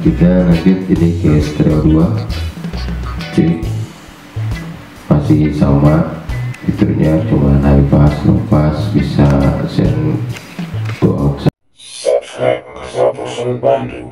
Kita lanjut ini ke stereo 2, cek masih sama fiturnya, cuma high pass, low pass, bisa send to outside. Subscribe ke Bandung.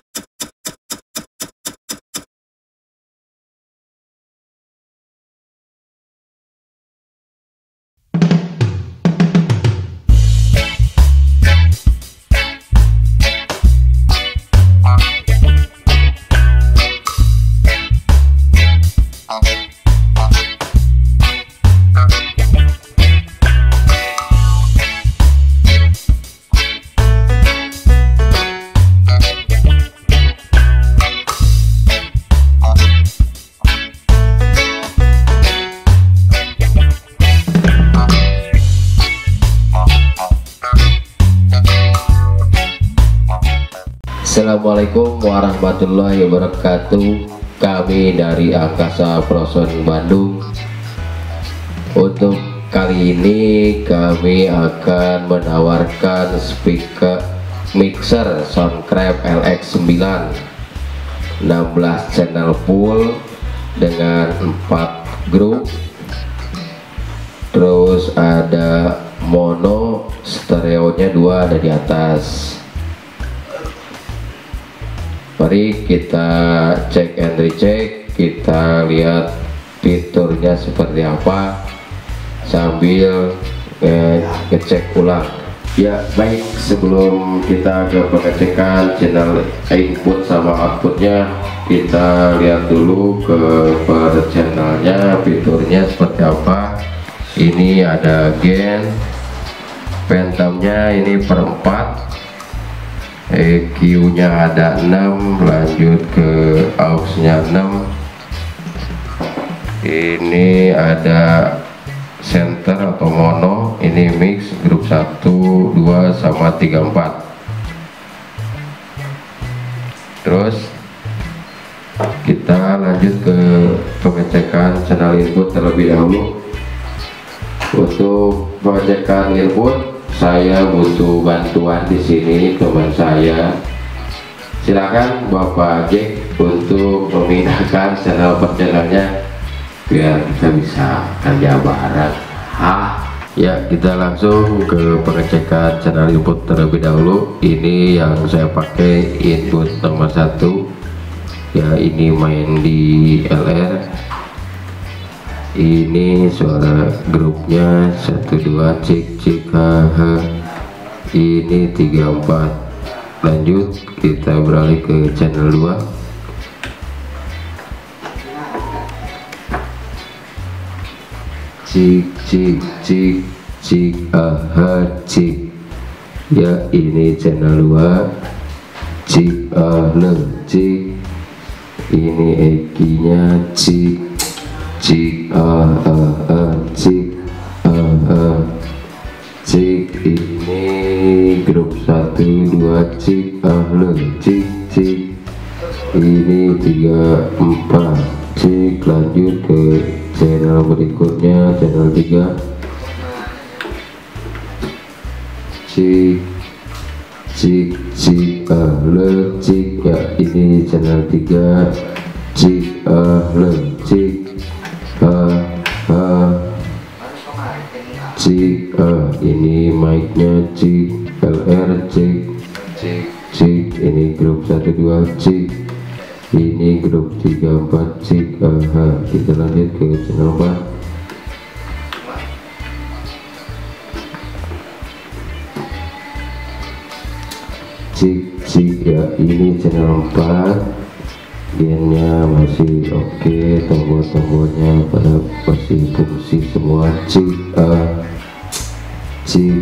Assalamualaikum warahmatullahi wabarakatuh. Kami dari Angkasa Proson Bandung. Untuk kali ini kami akan menawarkan speaker mixer Soundcraft LX9 16 channel full dengan 4 grup, terus ada mono, stereonya 2 ada di atas. Mari kita cek and recheck, kita lihat fiturnya seperti apa sambil ngecek ulang. Ya baik, sebelum kita ke pengecekan channel input sama outputnya, kita lihat dulu ke per channelnya fiturnya seperti apa. Ini ada gain, phantomnya ini per 4, EQ nya ada 6, lanjut ke aux nya 6. Ini ada center atau mono, ini mix grup 1, 2 sama 3, 4. Terus kita lanjut ke pengecekan channel input terlebih dahulu. Untuk pengecekan input saya butuh bantuan di sini teman saya. Silakan Bapak Jack untuk memindahkan channel per channelnya biar kita bisa kerja bareng. Ya, kita langsung ke pengecekan channel input terlebih dahulu. Ini yang saya pakai input nomor 1. Ya, ini main di LR. Ini suara grupnya 1 2 cek cek ini 3 4. Lanjut kita beralih ke channel 2. Cik cik cik cik cik. Ya, ini channel 2, cik cik. Ini EQ nya cik cik cik cik. Ini grup 1 2 cik cik cik. Ini 3 4 cik. Lanjut ke channel berikutnya, channel 3, cik cik cik cik. Ya, ini channel 3, cik cik cik. Ini mic-nya cik LR cik cik cik. Ini grup 1 2 cik. Ini grup 3 4 cik. Kita lanjut ke channel 4. Cik cik. Ya, ini channel 4, gainnya masih oke, tombol-tombolnya pada masih fungsi semua. Cik cik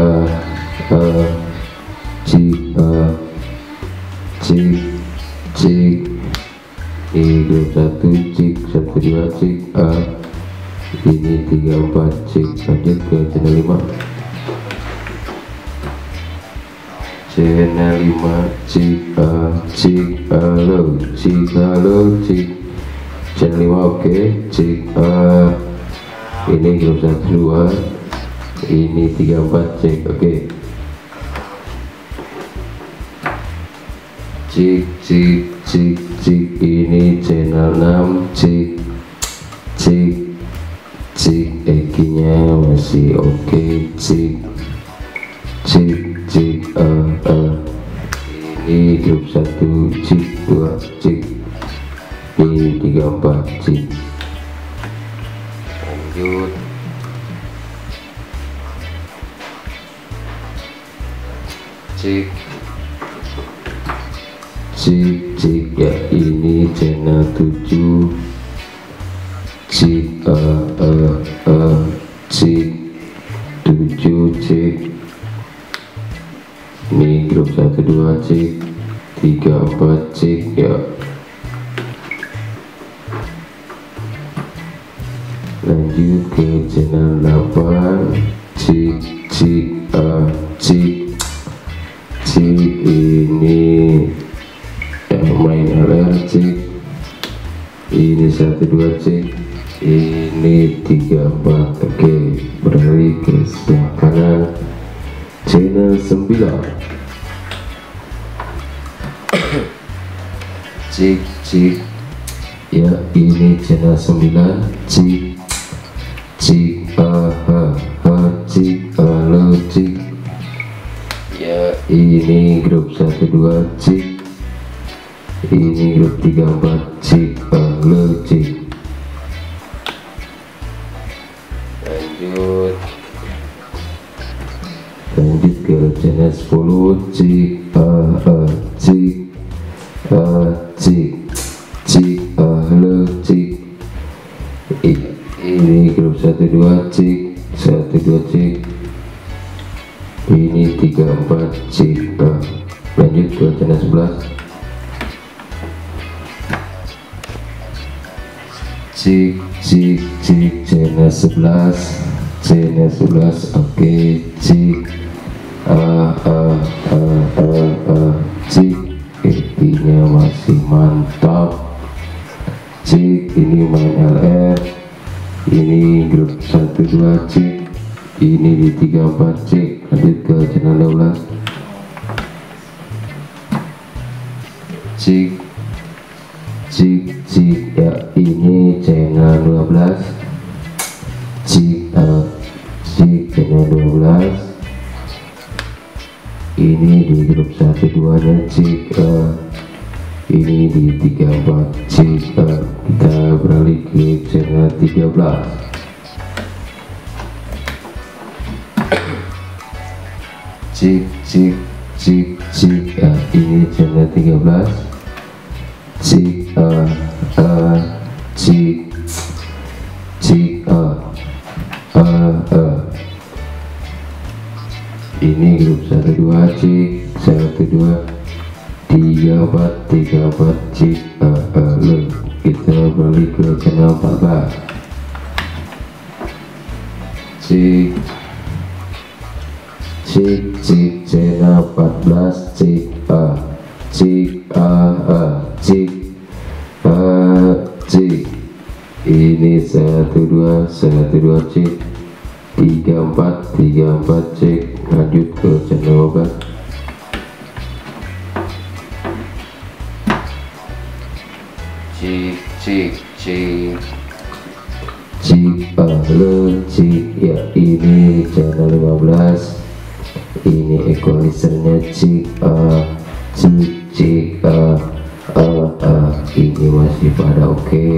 cik cik cik. Ini grup 1 cik 1 2 cik. Ini 3 4 cik. Lanjut ke channel 5. Channel 5 cik cik halo cik. Channel 5 oke cik. Ini grup 1 2. Ini 3 4 cek. Oke. cik cik cik cik, ini channel 6, cik cik cik, ekinya masih oke, cik cik cik, ini grup 1, cik 2 cik, ini 3 4 cik. Lanjut cik cik cik, ya ini channel 7, cik cik 7 cik, ini grup 1 2 cik, 3 4 cik ya. Lanjut ke channel 8, cik cik cik cik, ini main LR cik, ini 1 2 cik, ini 3 4. Oke, beralih ke sebelah kanan, channel 9, cik cik, ya ini channel 9, cik cik cik, halo cik, ya ini grup 1 2 cik, ini grup 3 4 cik, halo cik. Lanjut ke channel 10, cik cik cik cik, halo cik, ini grup 1 2 cik, 1 2 cik, ini 3 4 cik. Lanjut ke channel 11, cik cik cik, channel 11, channel 11, oke cik, cik, ekinya masih mantap, cik, ini main LR, ini grup 1 2 cik, ini di 3 4 cik. Lanjut ke channel 12, cik cik cik, ya ini channel 12, cik cik, channel 12, ini di grup 1 2 nya cik, ini di 3 4 cik. Kita beralih ke channel 13, cik cik cik cik, ini channel 13, cik cik cik, ini grup 1 2 cik, 1 2 3 4 3 4 cik. Kita balik ke channel 14, cik cik cik, channel 14 cik, cik cik cik, ini 1 2 1 2 cik, 3 4 3 4 cik. Lanjut ke channel 15, cik cik cik cik, halo cik, ya ini channel 15, ini equalizernya cik, cik cik, ini masih pada oke,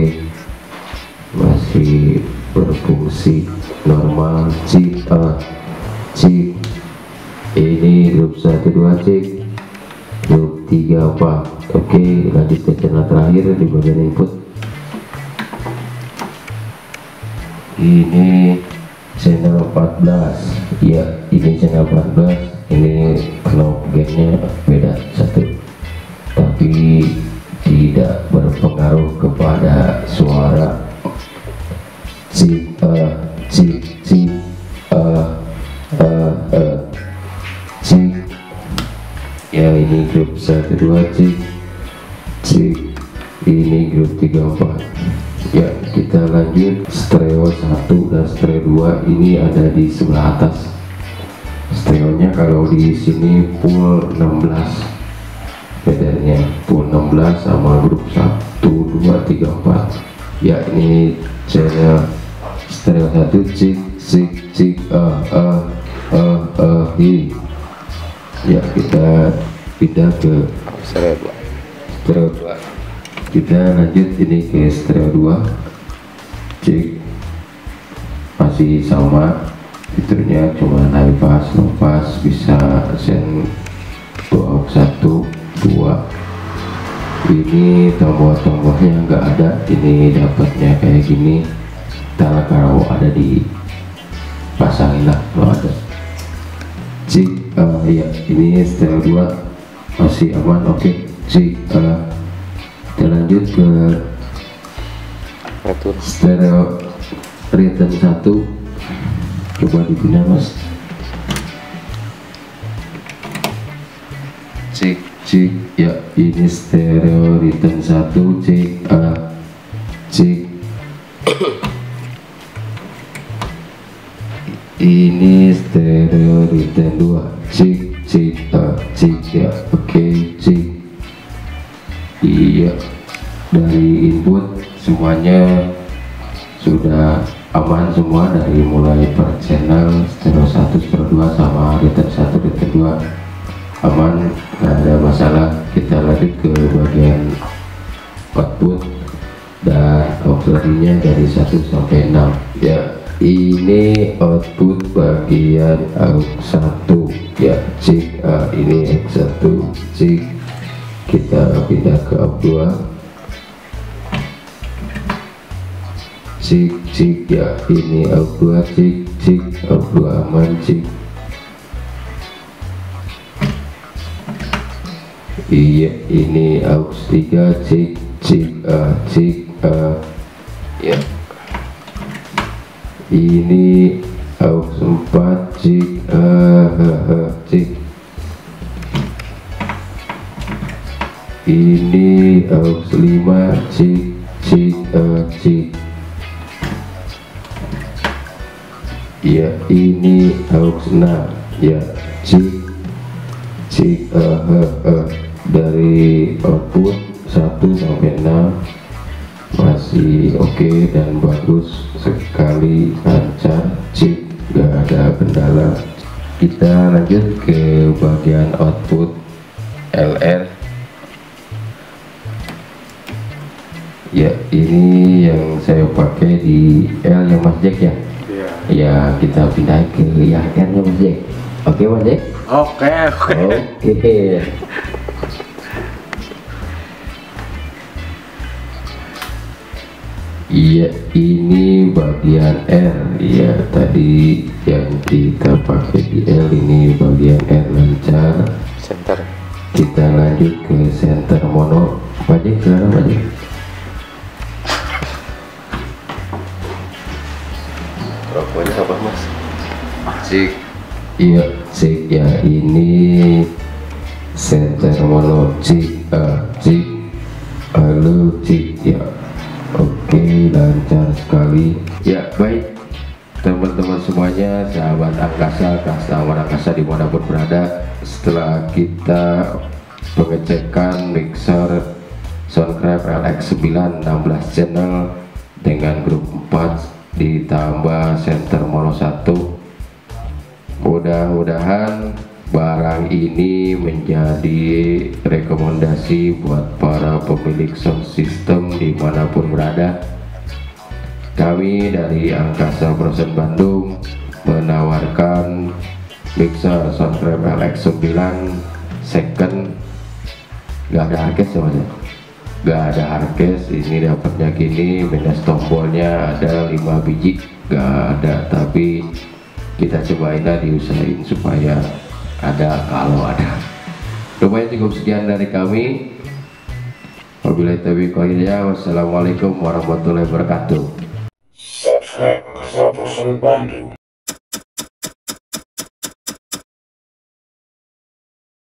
masih berfungsi normal, cik cik, ini grup 1 2 cik, grup 3 4. Oke, lanjut ke channel terakhir di bagian input, ini channel 14, ya ini channel 14, ini knob gainnya beda satu, tapi tidak berpengaruh kepada suara, cik cik cik cik, ya ini grup 1 2 cik cik, ini grup 3 4. Ya, kita lanjut stereo 1 dan stereo 2, ini ada di sebelah atas. Stereonya kalau di sini full 16 fadernya full 16 sama grup 1 2 3 4 ya. Ini channel stereo 1 cik cik cik ya. Kita pindah ke stereo 2. Kita lanjut ini ke stereo 2 cik, masih sama fiturnya, cuma high pass low pass, bisa send 2 1 2. Ini tombol-tombolnya nggak ada, ini dapatnya kayak gini. Ntar kalau ada di pasangin lah kalau ada. Cik ya, ini stereo 2 masih aman. Oke cik, kita lanjut ke stereo return 1. Coba dipindah mas. Cik cik ya, ini stereo return 1 cik cik. Ini stereo return 2 cik cik cik ya. Oke cik. Iya, dari input semuanya sudah aman semua, dari mulai per channel stereo 1 stereo 2 sama return 1 return 2 aman, nggak ada masalah. Kita lanjut ke bagian output dan auxiliary-nya dari 1 sampai 6 ya. Ini output bagian aux 1 ya cik. Ini aux 1 cik. Kita pindah ke aux 2 cik cik ya. Ini aux 2 cik cik, aux 2 aman cik. Iya, ini aux 3 cik cik cik ya. Ini aux 4 cik cik. Ini aux 5 cik cik cik ya. Ini aux 6 ya cik cik. Dari output 1 sampai 6 masih oke dan bagus sekali, lancar cik, gak ada kendala. Kita lanjut ke bagian output LR ya. Ini yang saya pakai di L ya mas Jack ya. Ya kita pindah ke yang R nya mas Jack. Oke mas Jack. Oke. Iya, ini bagian R ya. Tadi yang kita pakai di L, ini bagian R lancar. Center. Kita lanjut ke center mono. Wajib sekarang wajib. Rokoknya apa mas? Cik. Iya cik ya. Ini center mono cik cik. Halo cik ya. Oke, lancar sekali ya. Baik teman-teman semuanya, sahabat angkasa, customer angkasa dimanapun berada, setelah kita pengecekan mixer Soundcraft LX9 16 channel dengan grup 4 ditambah center mono 1, mudah-mudahan barang ini menjadi rekomendasi buat para pemilik sound system dimanapun berada. Kami dari Angkasa Production Bandung menawarkan mixer Soundcraft LX9 second, gak ada hardcase ya mas, gak ada hardcase. Ini dapatnya gini, minus tombolnya ada 5 biji, gak ada, tapi kita cobain lah, diusahain supaya ada kalau ada. Lumayan cukup sekian dari kami. Wabillahi taufiq wal hidayah. Wassalamualaikum warahmatullahi wabarakatuh. Subscribe Angkasa Production Bandung.